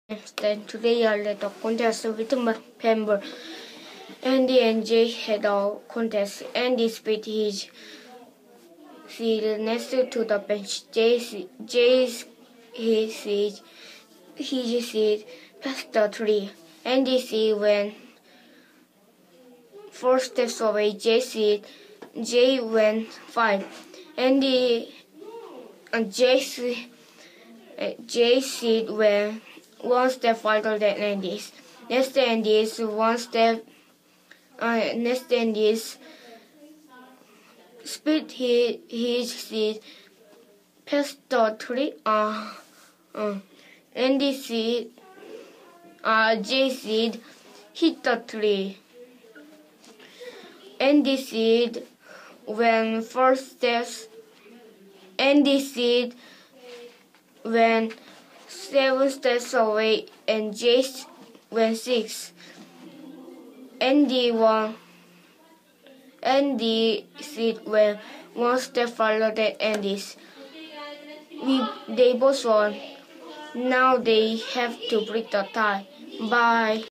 Then today I led a contest with my member. Andy and Jay had a contest. Andy spit his seat next to the bench. Jay his seat past the tree. Andy seat went 4 steps away. Jay went 5. Andy Jay's seat went 1 step farther than Andy's. Next Andy's split his seat past the tree. Jay's seat hit the tree. Andy's seat went 4 steps. Andy's seat went 7 steps away, and Jay's went 6. Andy's seat went 1 step farther than Andy's. They both won. Now they have to break the tie. Bye.